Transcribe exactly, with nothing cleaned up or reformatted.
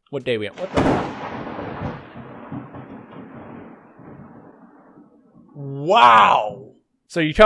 What day we on? What the? Wow. So you